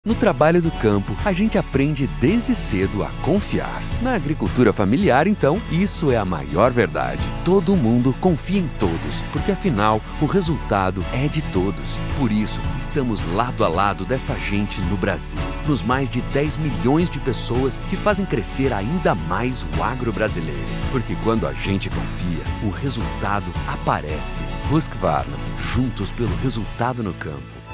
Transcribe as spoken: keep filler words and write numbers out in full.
No trabalho do campo, a gente aprende desde cedo a confiar. Na agricultura familiar, então, isso é a maior verdade. Todo mundo confia em todos, porque afinal, o resultado é de todos. Por isso, estamos lado a lado dessa gente no Brasil. Nos mais de dez milhões de pessoas que fazem crescer ainda mais o agro brasileiro. Porque quando a gente confia, o resultado aparece. Husqvarna, juntos pelo resultado no campo.